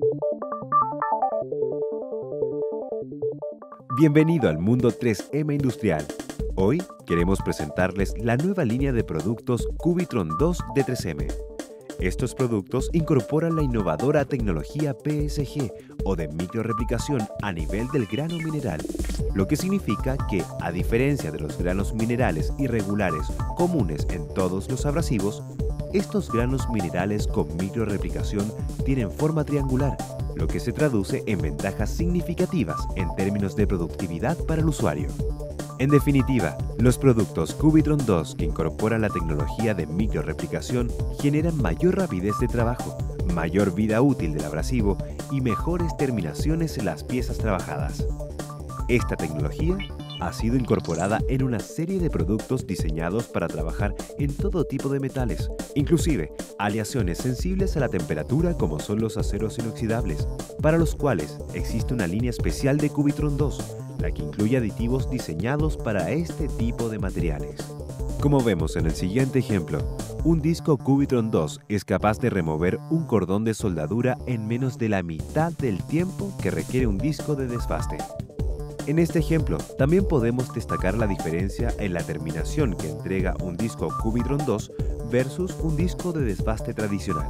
Bienvenido al mundo 3M Industrial. Hoy queremos presentarles la nueva línea de productos Cubitron 2 de 3M. Estos productos incorporan la innovadora tecnología PSG o de microreplicación a nivel del grano mineral, lo que significa que, a diferencia de los granos minerales irregulares comunes en todos los abrasivos, estos granos minerales con microreplicación tienen forma triangular, lo que se traduce en ventajas significativas en términos de productividad para el usuario. En definitiva, los productos Cubitron 2 que incorporan la tecnología de microreplicación generan mayor rapidez de trabajo, mayor vida útil del abrasivo y mejores terminaciones en las piezas trabajadas. Esta tecnología ha sido incorporada en una serie de productos diseñados para trabajar en todo tipo de metales, inclusive aleaciones sensibles a la temperatura como son los aceros inoxidables, para los cuales existe una línea especial de Cubitron 2, la que incluye aditivos diseñados para este tipo de materiales. Como vemos en el siguiente ejemplo, un disco Cubitron 2 es capaz de remover un cordón de soldadura en menos de la mitad del tiempo que requiere un disco de desbaste. En este ejemplo, también podemos destacar la diferencia en la terminación que entrega un disco Cubitron 2 versus un disco de desbaste tradicional.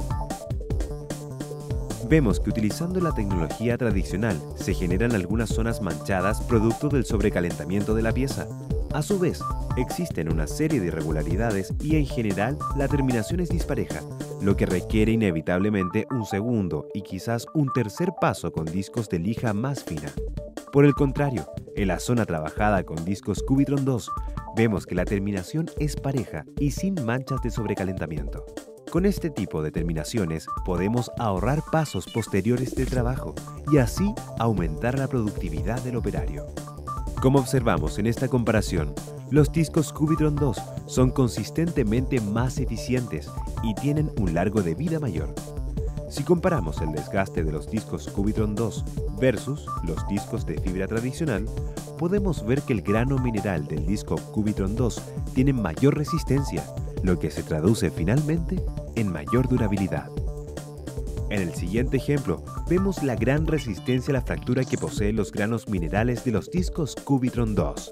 Vemos que utilizando la tecnología tradicional se generan algunas zonas manchadas producto del sobrecalentamiento de la pieza. A su vez, existen una serie de irregularidades y en general la terminación es dispareja, lo que requiere inevitablemente un segundo y quizás un tercer paso con discos de lija más fina. Por el contrario, en la zona trabajada con discos Cubitron 2, vemos que la terminación es pareja y sin manchas de sobrecalentamiento. Con este tipo de terminaciones podemos ahorrar pasos posteriores de trabajo y así aumentar la productividad del operario. Como observamos en esta comparación, los discos Cubitron 2 son consistentemente más eficientes y tienen un largo de vida mayor. Si comparamos el desgaste de los discos Cubitron 2 versus los discos de fibra tradicional, podemos ver que el grano mineral del disco Cubitron 2 tiene mayor resistencia, lo que se traduce finalmente en mayor durabilidad. En el siguiente ejemplo, vemos la gran resistencia a la fractura que poseen los granos minerales de los discos Cubitron 2.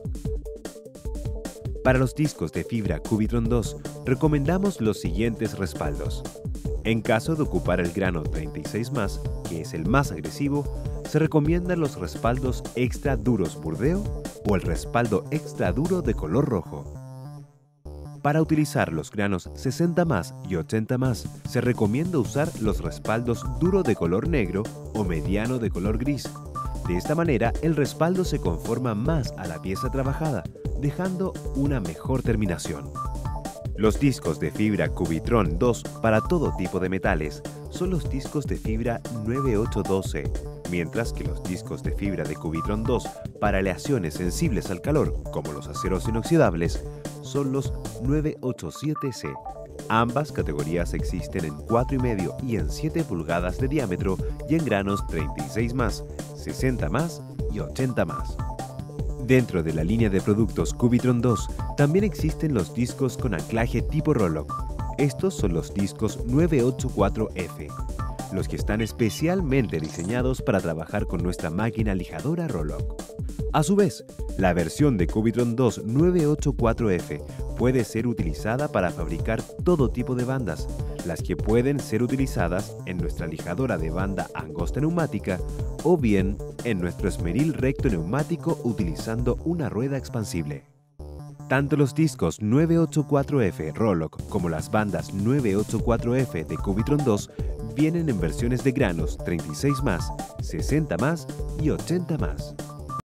Para los discos de fibra Cubitron 2, recomendamos los siguientes respaldos. En caso de ocupar el grano 36+, que es el más agresivo, se recomiendan los respaldos extra duros burdeo o el respaldo extra duro de color rojo. Para utilizar los granos 60+ y 80+, se recomienda usar los respaldos duro de color negro o mediano de color gris. De esta manera, el respaldo se conforma más a la pieza trabajada, dejando una mejor terminación. Los discos de fibra Cubitron 2 para todo tipo de metales son los discos de fibra 982C, mientras que los discos de fibra de Cubitron 2 para aleaciones sensibles al calor, como los aceros inoxidables, son los 987C. Ambas categorías existen en 4,5 y en 7 pulgadas de diámetro y en granos 36+, 60+ y 80+. Dentro de la línea de productos Cubitron 2 también existen los discos con anclaje tipo Roloc. Estos son los discos 984F, los que están especialmente diseñados para trabajar con nuestra máquina lijadora Roloc. A su vez, la versión de Cubitron 2 984F puede ser utilizada para fabricar todo tipo de bandas, las que pueden ser utilizadas en nuestra lijadora de banda angosta neumática o bien en nuestro esmeril recto neumático utilizando una rueda expansible. Tanto los discos 984F Roloc como las bandas 984F de Cubitron 2 vienen en versiones de granos 36+, 60+ y 80+.